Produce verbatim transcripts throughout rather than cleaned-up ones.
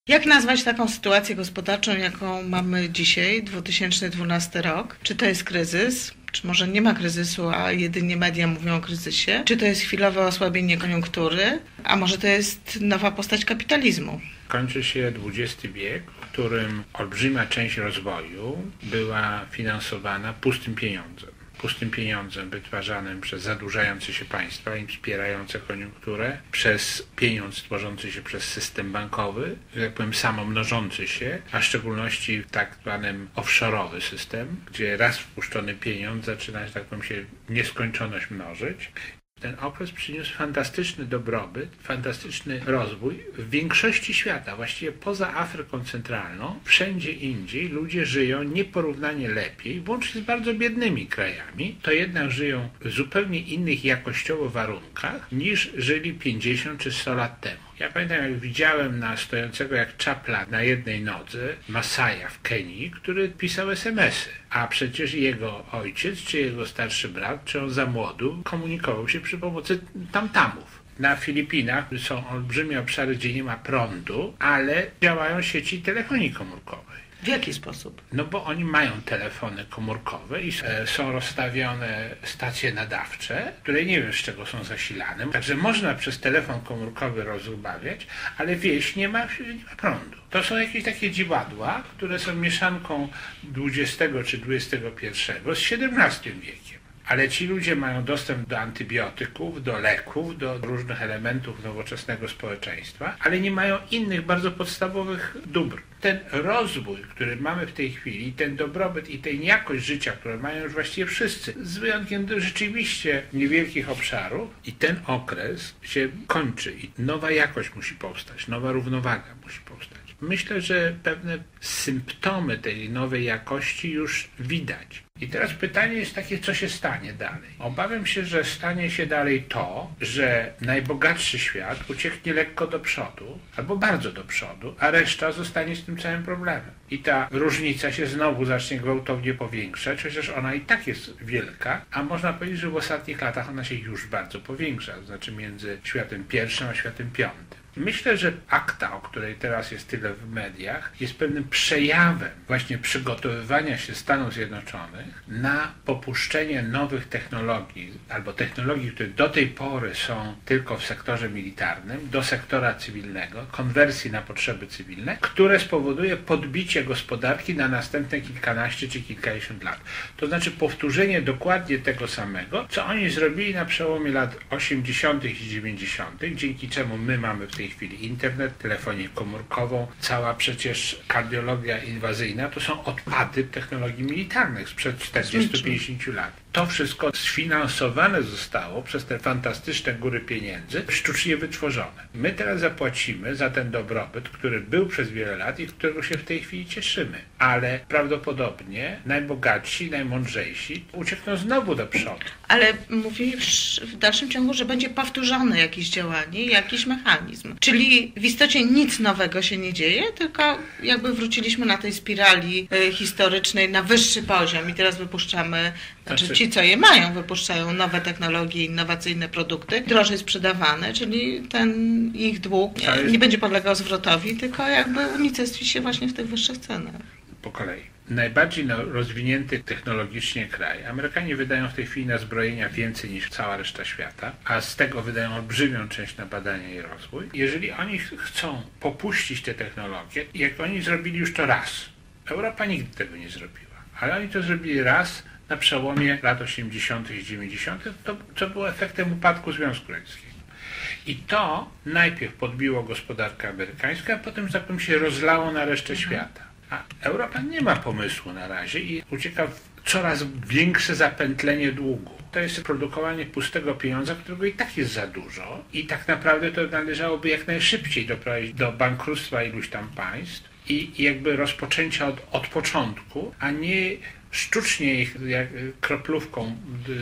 Jak nazwać taką sytuację gospodarczą, jaką mamy dzisiaj, dwa tysiące dwunasty rok? Czy to jest kryzys? Czy może nie ma kryzysu, a jedynie media mówią o kryzysie? Czy to jest chwilowe osłabienie koniunktury? A może to jest nowa postać kapitalizmu? Kończy się dwudziesty wiek, w którym olbrzymia część rozwoju była finansowana pustym pieniądzem. Pustym pieniądzem wytwarzanym przez zadłużające się państwa i wspierające koniunkturę, przez pieniądz tworzący się przez system bankowy, że tak powiem samomnożący się, a w szczególności w tak zwanym offshore'owy system, gdzie raz wpuszczony pieniądz zaczyna, że tak powiem, się w nieskończoność mnożyć. Ten okres przyniósł fantastyczny dobrobyt, fantastyczny rozwój w większości świata, właściwie poza Afryką Centralną, wszędzie indziej ludzie żyją nieporównanie lepiej, włącznie z bardzo biednymi krajami, to jednak żyją w zupełnie innych jakościowo warunkach niż żyli pięćdziesiąt czy sto lat temu. Ja pamiętam, jak widziałem na stojącego jak czapla na jednej nodze Masaja w Kenii, który pisał es em esy, a przecież jego ojciec, czy jego starszy brat, czy on za młodu komunikował się przy pomocy tamtamów. Na Filipinach są olbrzymie obszary, gdzie nie ma prądu, ale działają sieci telefonii komórkowej. W jaki sposób? No bo oni mają telefony komórkowe i są rozstawione stacje nadawcze, które nie wiem z czego są zasilane. Także można przez telefon komórkowy rozmawiać, ale wieś nie ma, nie ma prądu. To są jakieś takie dziwadła, które są mieszanką dwudziestego czy dwudziestego pierwszego z siedemnastym wiekiem. Ale ci ludzie mają dostęp do antybiotyków, do leków, do różnych elementów nowoczesnego społeczeństwa, ale nie mają innych bardzo podstawowych dóbr. Ten rozwój, który mamy w tej chwili, ten dobrobyt i tę jakość życia, które mają już właściwie wszyscy, z wyjątkiem do rzeczywiście niewielkich obszarów, i ten okres się kończy i nowa jakość musi powstać, nowa równowaga musi powstać. Myślę, że pewne symptomy tej nowej jakości już widać. I teraz pytanie jest takie, co się stanie dalej. Obawiam się, że stanie się dalej to, że najbogatszy świat ucieknie lekko do przodu, albo bardzo do przodu, a reszta zostanie z tym całym problemem. I ta różnica się znowu zacznie gwałtownie powiększać, chociaż ona i tak jest wielka, a można powiedzieć, że w ostatnich latach ona się już bardzo powiększa, to znaczy między światem pierwszym a światem piątym. Myślę, że akta, o której teraz jest tyle w mediach, jest pewnym przejawem właśnie przygotowywania się Stanów Zjednoczonych na popuszczenie nowych technologii, albo technologii, które do tej pory są tylko w sektorze militarnym, do sektora cywilnego, konwersji na potrzeby cywilne, które spowoduje podbicie gospodarki na następne kilkanaście czy kilkadziesiąt lat. To znaczy powtórzenie dokładnie tego samego, co oni zrobili na przełomie lat osiemdziesiątych i dziewięćdziesiątych, dzięki czemu my mamy w tej W tej chwili internet, telefonię komórkową, cała przecież kardiologia inwazyjna to są odpady technologii militarnych sprzed czterdziestu do pięćdziesięciu lat. To wszystko sfinansowane zostało przez te fantastyczne góry pieniędzy, sztucznie wytworzone. My teraz zapłacimy za ten dobrobyt, który był przez wiele lat i którego się w tej chwili cieszymy. Ale prawdopodobnie najbogatsi, najmądrzejsi uciekną znowu do przodu. Ale mówisz w dalszym ciągu, że będzie powtórzone jakieś działanie, jakiś mechanizm. Czyli w istocie nic nowego się nie dzieje, tylko jakby wróciliśmy na tej spirali y, historycznej na wyższy poziom i teraz wypuszczamy, znaczy, znaczy ci, co je mają, wypuszczają nowe technologie, innowacyjne produkty, drożej sprzedawane, czyli ten ich dług nie, nie będzie podlegał zwrotowi, tylko jakby unicestwi się właśnie w tych wyższych cenach. Po kolei. Najbardziej no, rozwinięty technologicznie kraj. Amerykanie wydają w tej chwili na zbrojenia więcej niż cała reszta świata, a z tego wydają olbrzymią część na badania i rozwój. Jeżeli oni chcą popuścić te technologie, jak oni zrobili już to raz, Europa nigdy tego nie zrobiła, ale oni to zrobili raz na przełomie lat osiemdziesiątych i dziewięćdziesiątych, to, co było efektem upadku Związku Radzieckiego. I to najpierw podbiło gospodarkę amerykańską, a potem, że tak powiem, się rozlało na resztę mhm. świata. A Europa nie ma pomysłu na razie i ucieka w coraz większe zapętlenie długu. To jest produkowanie pustego pieniądza, którego i tak jest za dużo i tak naprawdę to należałoby jak najszybciej doprowadzić do bankructwa iluś tam państw i jakby rozpoczęcia od, od początku, a nie sztucznie ich jak kroplówką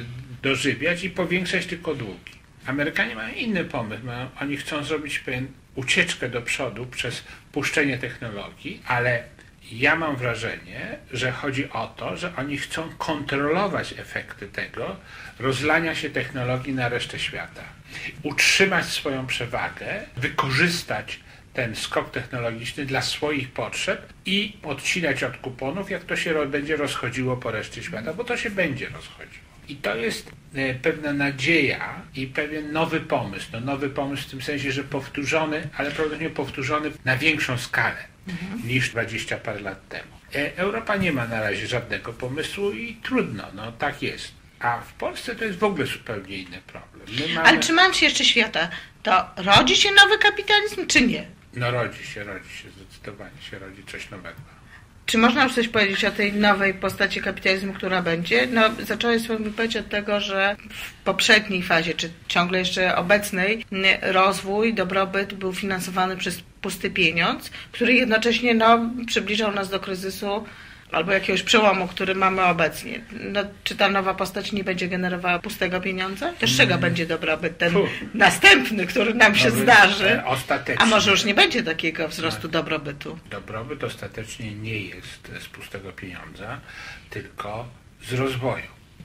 dożywiać i powiększać tylko długi. Amerykanie mają inny pomysł. Oni chcą zrobić pewien ucieczkę do przodu przez puszczenie technologii, ale ja mam wrażenie, że chodzi o to, że oni chcą kontrolować efekty tego rozlania się technologii na resztę świata. Utrzymać swoją przewagę, wykorzystać ten skok technologiczny dla swoich potrzeb i odcinać od kuponów, jak to się ro- będzie rozchodziło po reszcie świata, bo to się będzie rozchodziło. I to jest e, pewna nadzieja i pewien nowy pomysł. No, nowy pomysł w tym sensie, że powtórzony, ale prawdopodobnie powtórzony na większą skalę mhm. niż dwadzieścia parę lat temu. E, Europa nie ma na razie żadnego pomysłu i trudno, no tak jest. A w Polsce to jest w ogóle zupełnie inny problem. My mamy... Ale trzymając się jeszcze świata, to rodzi się nowy kapitalizm, czy nie? No rodzi się, rodzi się, zdecydowanie się rodzi coś nowego. Czy można już coś powiedzieć o tej nowej postaci kapitalizmu, która będzie? No, zacząłeś swoją wypowiedź od tego, że w poprzedniej fazie, czy ciągle jeszcze obecnej, rozwój, dobrobyt był finansowany przez pusty pieniądz, który jednocześnie no, przybliżał nas do kryzysu albo jakiegoś przełomu, który mamy obecnie. No, czy ta nowa postać nie będzie generowała pustego pieniądza? To z czego mm. będzie dobrobyt ten Puh. następny, który nam się Dobry, zdarzy? Ostatecznie. A może już nie będzie takiego wzrostu no, dobrobytu? Dobrobyt ostatecznie nie jest z pustego pieniądza, tylko z rozwoju.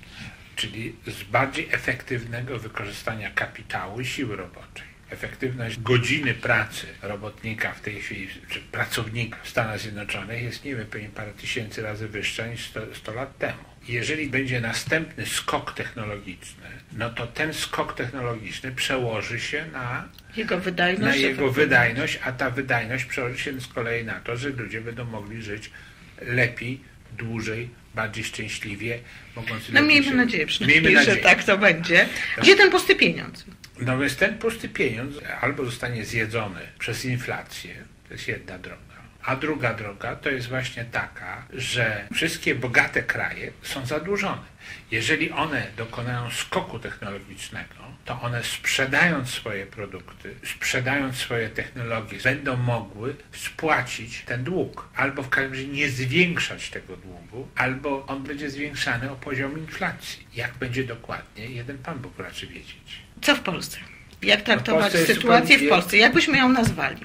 Czyli z bardziej efektywnego wykorzystania kapitału i siły roboczej. Efektywność godziny pracy robotnika w tej chwili, czy pracownika w Stanach Zjednoczonych jest, nie wiem, pewnie parę tysięcy razy wyższa niż sto lat temu. Jeżeli będzie następny skok technologiczny, no to ten skok technologiczny przełoży się na jego wydajność, na jego wydajność, a ta wydajność przełoży się z kolei na to, że ludzie będą mogli żyć lepiej, dłużej, bardziej szczęśliwie, mogąc No miejmy się... nadzieję przynajmniej, że tak to będzie. Gdzie ten pusty pieniądz? No więc ten pusty pieniądz albo zostanie zjedzony przez inflację, to jest jedna droga, a druga droga to jest właśnie taka, że wszystkie bogate kraje są zadłużone. Jeżeli one dokonają skoku technologicznego, to one sprzedając swoje produkty, sprzedając swoje technologie, będą mogły spłacić ten dług. Albo w każdym razie nie zwiększać tego długu, albo on będzie zwiększany o poziom inflacji. Jak będzie dokładnie, jeden Pan Bóg raczy wiedzieć. Co w Polsce? Jak traktować no sytuację w Polsce? Jak byśmy ją nazwali?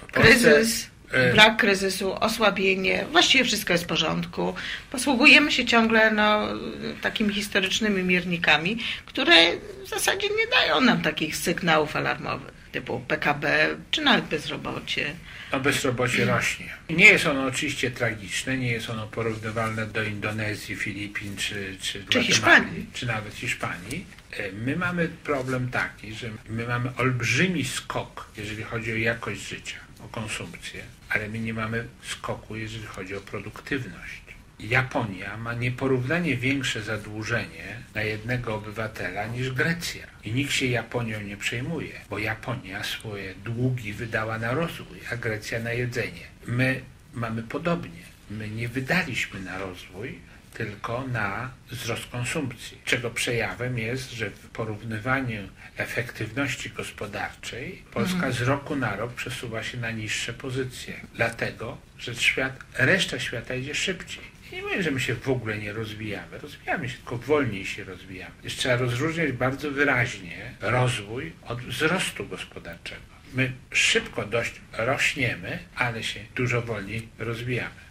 Kryzys, brak kryzysu, osłabienie, właściwie wszystko jest w porządku. Posługujemy się ciągle no, takimi historycznymi miernikami, które w zasadzie nie dają nam takich sygnałów alarmowych, typu P K B, czy nawet bezrobocie. No bezrobocie rośnie. Nie jest ono oczywiście tragiczne, nie jest ono porównywalne do Indonezji, Filipin czy, czy, czy Hiszpanii, czy nawet Hiszpanii. My mamy problem taki, że my mamy olbrzymi skok, jeżeli chodzi o jakość życia, o konsumpcję, ale my nie mamy skoku, jeżeli chodzi o produktywność. Japonia ma nieporównanie większe zadłużenie na jednego obywatela niż Grecja. I nikt się Japonią nie przejmuje, bo Japonia swoje długi wydała na rozwój, a Grecja na jedzenie. My mamy podobnie. My nie wydaliśmy na rozwój, tylko na wzrost konsumpcji, czego przejawem jest, że w porównywaniu efektywności gospodarczej Polska mhm. z roku na rok przesuwa się na niższe pozycje. Dlatego, że świat, reszta świata idzie szybciej. Nie mówię, że my się w ogóle nie rozwijamy. Rozwijamy się, tylko wolniej się rozwijamy. Jeszcze trzeba rozróżniać bardzo wyraźnie rozwój od wzrostu gospodarczego. My szybko dość rośniemy, ale się dużo wolniej rozwijamy.